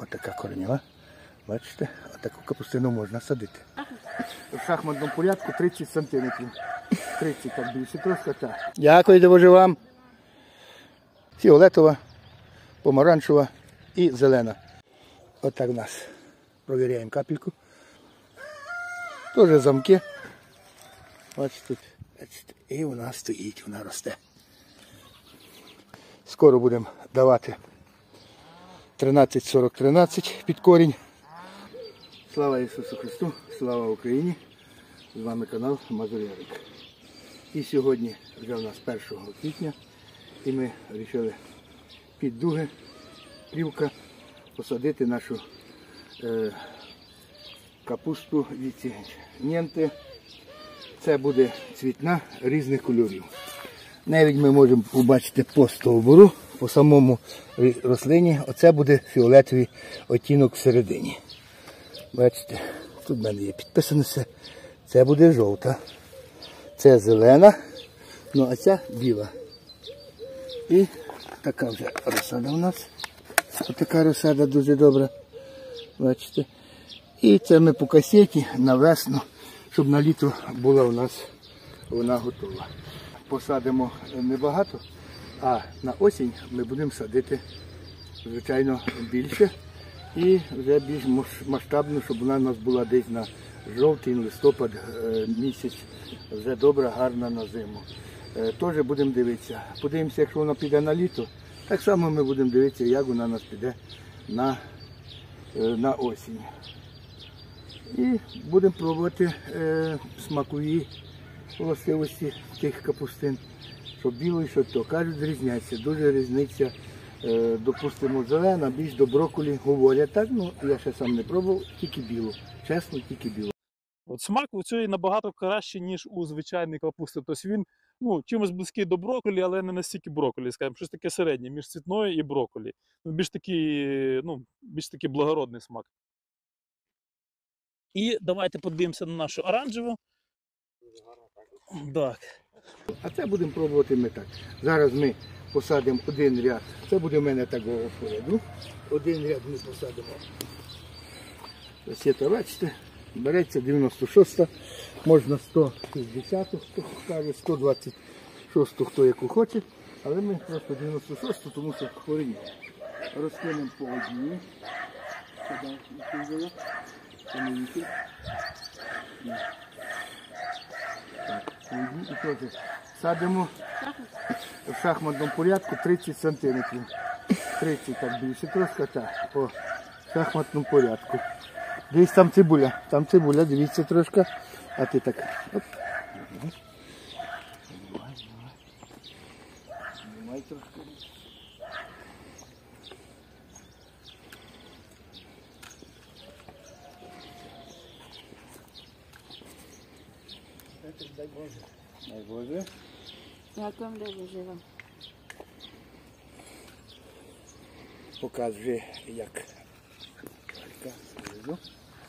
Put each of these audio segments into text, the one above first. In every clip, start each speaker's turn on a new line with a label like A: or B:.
A: отака коренева. Бачите, отаку капустину можна садити. В шахматному порядку 30 см. 30, так більше трошки, так. Дякую, дуже вам. Фіолетова, помаранчева і зелена. Отак в нас. Провіряємо капельку. Теж замки. Бачите, тут. І вона стоїть, вона росте. Скоро будемо давати 13-40-13 під корінь. Слава Ісусу Христу, слава Україні! З вами канал Мазур Ярик. І сьогодні вже у нас 1 квітня і ми вирішили під дуги, плівка, посадити нашу капусту віцінєнти. Це буде цвітна різних кольорів. Навіть ми можемо побачити по стовбуру, по самому рослині, оце буде фіолетовий оттінок всередині. Бачите, тут в мене є підписано все. Це буде жовта, це зелена, ну а ця біла. І така вже розсада у нас. Ось така розсада дуже добра. Бачите. І це ми по касеті на весну, щоб на літо була у нас вона готова. Посадимо небагато, а на осінь ми будемо садити, звичайно, більше. І вже більш масштабно, щоб вона у нас була десь на жовтень, листопад місяць, вже добра, гарна на зиму. Теж будемо дивитися. Подивимося, якщо вона піде на літо, так само ми будемо дивитися, як вона у нас піде на осінь. І будемо пробувати смакові властивості тих капустин. Що білий, що то. Кажуть, різняться. Дуже різниця. Допустимо, зелена, більш до брокколі говорять так, ну я ще сам не пробував, тільки білу. Чесно, тільки білу.
B: От смак у цієї набагато краще, ніж у звичайної капусти. Тобто він чимось близький до брокколі, але не настільки брокколі, скажімо, щось таке середнє між цвітною і брокколі. Більш такий благородний смак. І давайте подивимося на нашу оранжеву. Так.
A: А це будемо пробувати ми так. Зараз ми посадимо один ряд. Це буде в мене такого поряду. Один ряд ми посадимо. Ось, бачите, береться 96-та, можна 160-ту, хто каже, 126-ту, хто яку хоче. Але ми просто 96-ту, тому що корінь розкинемо по одній. І теж садимо в шахматному порядку 30 см. 30, так більше трошки, так, по шахматному порядку. Десь там цибуля, дивіться трошки, а ти так, оп. Знімай трошки. Дай Боже. Дай Боже.
C: Дякую, дай Боже вам.
A: Покажи, як знизу.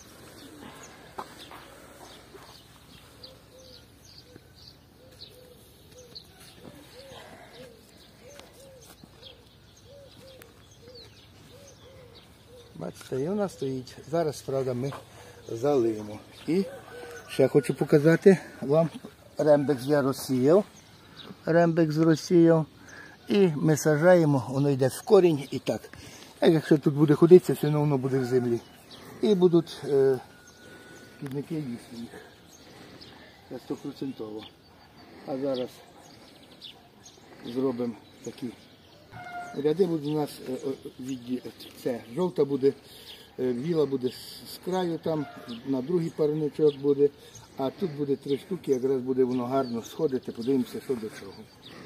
A: Бачите, і вона стоїть. Зараз, правда, ми залиємо. І ще хочу показати вам, рембекс я розсіяв. Рембекс розсіяв. І ми саджаємо, воно йде в корінь і так. А якщо тут буде ходитися, все одно воно буде в землі. І будуть шкідники їсти їх. Це 100%. А зараз зробимо такі ряди. Буде у нас це жовта буде, біла буде з краю там, на другий парничок буде. А тут буде 3 штуки, якраз буде воно гарно сходити, подивимося, що до чого.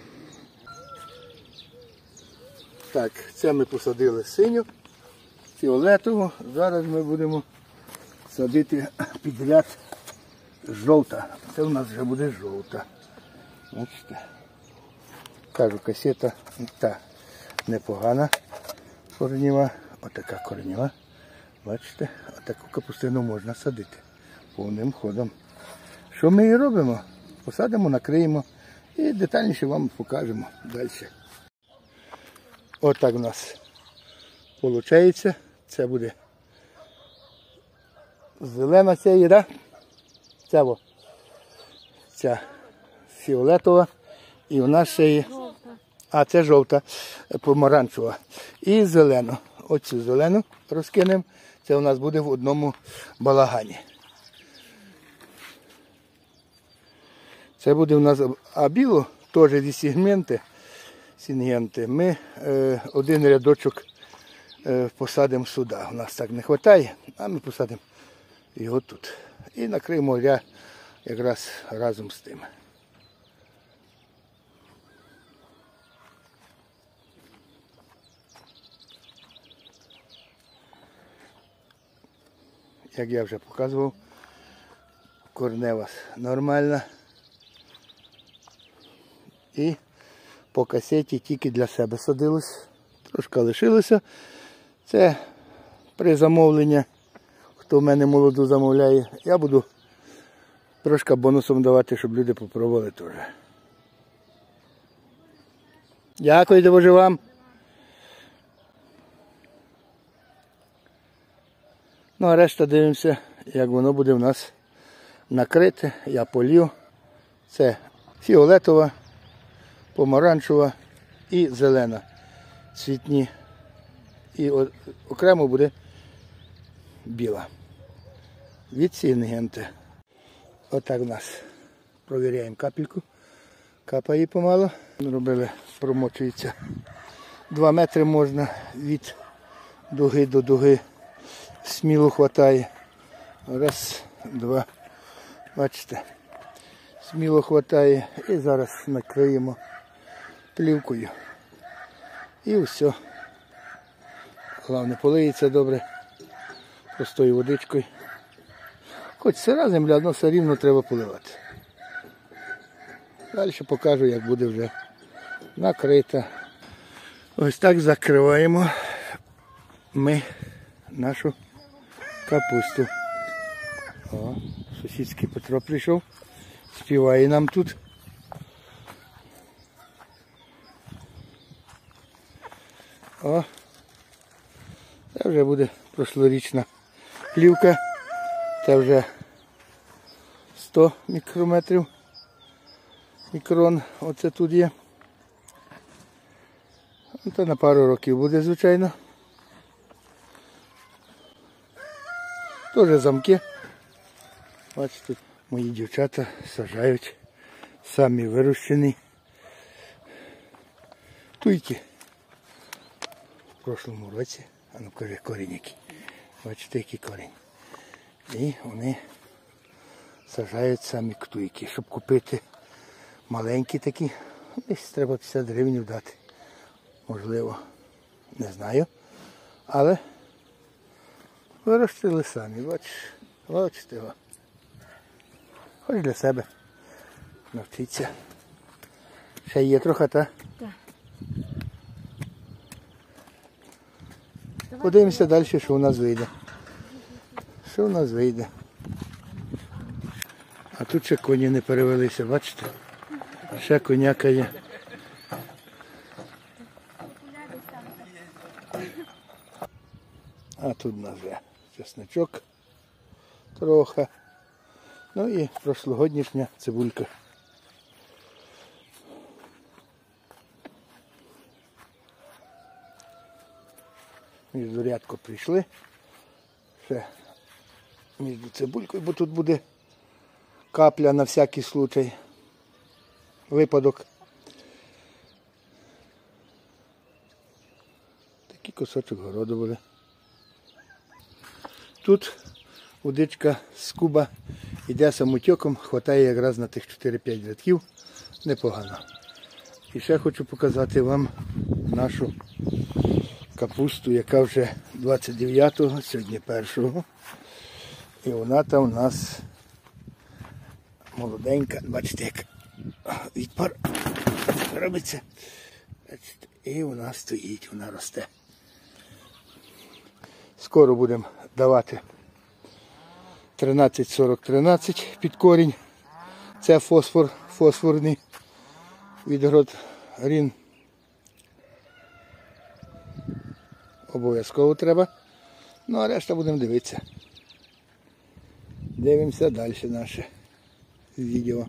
A: Так, це ми посадили синю, фіолетову. Зараз ми будемо садити під ряд жовта. Це у нас вже буде жовта. Бачите? Кажу, касета та непогана коренева. Отака коренева. Бачите, отаку капустину можна садити повним ходом. Що ми і робимо? Посадимо, накриємо і детальніше вам покажемо далі. Отак у нас виходить Це буде зелена ця є, да? Ця фіолетова. І в нас ще є. А, це жовта, помаранчева. І зелену. Оцю зелену розкинемо. Це у нас буде в одному балагані. Це буде у нас, а білу теж зі сінгенти. Ми один рядочок посадимо сюди. У нас так не вистачає, а ми посадимо його тут. І накриємо якраз разом з тим. Як я вже показував, корнева нормальна. І по касеті тільки для себе садилось. Трошки лишилося. Це при замовленні, хто в мене молоду замовляє, я буду трошки бонусом давати, щоб люди попробували теж. Дякую, дуже вам. Ну а решта дивимося, як воно буде в нас накрите. Я полью. Це фіолетова, помаранчева і зелена. Цвітні. І окремо буде біла. Від сінгенти. Отак в нас. Провіряємо капельку. Капає помало. Робили, промочується. 2 метри можна від дуги до дуги. Сміло хватає. Раз, два. Бачите. Сміло хватає. І зараз накриємо плівкою. І все. Головне, полиється добре. Простою водичкою. Хоч сира земля, але все рівно треба поливати. Далі покажу, як буде вже накрита. Ось так закриваємо ми нашу капусту. О, сусідський Петро прийшов. Співає нам тут. О, це вже буде прошлорічна плівка. Це вже 100 мікрон. Оце тут є. Це на пару років буде, звичайно. Теж замки. Бачите, тут мої дівчата саджають самі вирощені туйки. В прошлому році, а ну кажи, корінь який. Бачите, який корінь. І вони саджають самі туйки. Щоб купити маленькі такі, десь треба 50 гривень дати. Можливо, не знаю. Але вирощили самі, бачите. Хоч для себе навчиться. Ще є трохи, та?
C: Так.
A: Подивимося далі, що у нас вийде. А тут ще коні не перевелися, бачите? Ще коняка є. А тут у нас вже чесничок трохи. Ну і прошлогоднішня цибулька. Міждурядко прийшли. Ще між цибулькою, бо тут буде капля на всякий случай. Випадок. Такий кусочок городу буде. Тут водичка з куба йде самотеком, хватає якраз на тих 4-5 рядків. Непогано. І ще хочу показати вам нашу капусту, яка вже 29-го, сьогодні 1-го. І вона там у нас молоденька. Бачите, як відпар робиться. Бачите, і вона стоїть, вона росте. Скоро будемо давати 13-40-13 під корінь. Це фосфорний від Грін. Обов'язково треба. Ну а решта будемо дивитися. Дивимося далі наше відео.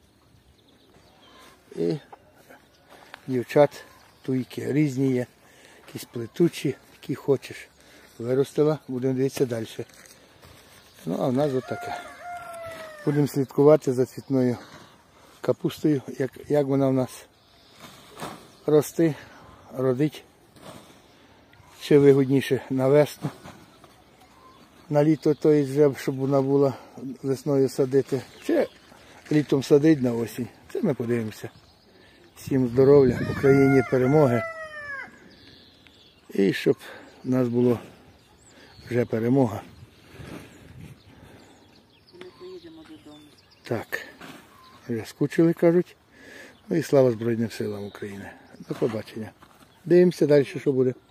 A: І дівчат туйки різні є, якісь плетучі, які хочеш. Виростила, будемо дивитися далі. Ну а в нас отаке. Будемо слідкувати за цвітною капустою, як вона в нас росте, родить. Чи вигодніше на весну. На літо, то і вже, щоб вона була весною садити. Чи літом садить на осінь. Це ми подивимося. Всім здоров'я, Україні перемоги. І щоб в нас було вже перемога.
C: Ми поїдемо додому.
A: Так, вже скучили, кажуть. Ну і слава Збройним силам України. До побачення. Дивимося далі, що буде.